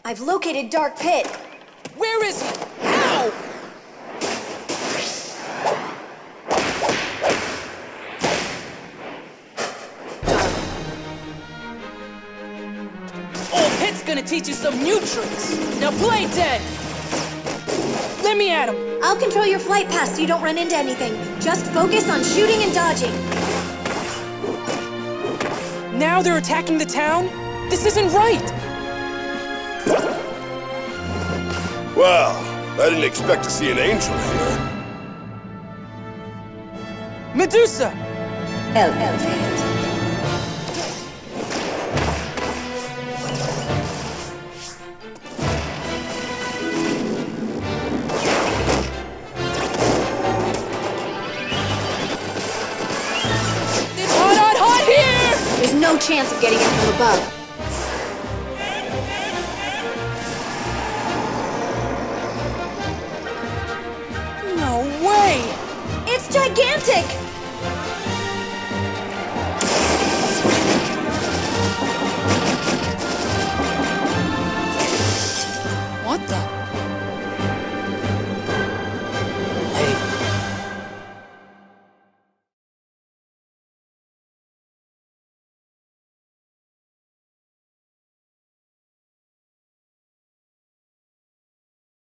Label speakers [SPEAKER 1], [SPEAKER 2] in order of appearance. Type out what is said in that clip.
[SPEAKER 1] I've located Dark Pit.
[SPEAKER 2] Where is he? How? Old Pit's gonna teach you some new tricks. Now play dead. Let me at him.
[SPEAKER 1] I'll control your flight path so you don't run into anything. Just focus on shooting and dodging.
[SPEAKER 2] Now they're attacking the town? This isn't right!
[SPEAKER 3] Well, I didn't expect to see an angel here.
[SPEAKER 2] Medusa!
[SPEAKER 1] Elephant.
[SPEAKER 2] It's hot, hot, hot here!
[SPEAKER 1] There's no chance of getting it from above.
[SPEAKER 2] No way!
[SPEAKER 1] It's gigantic!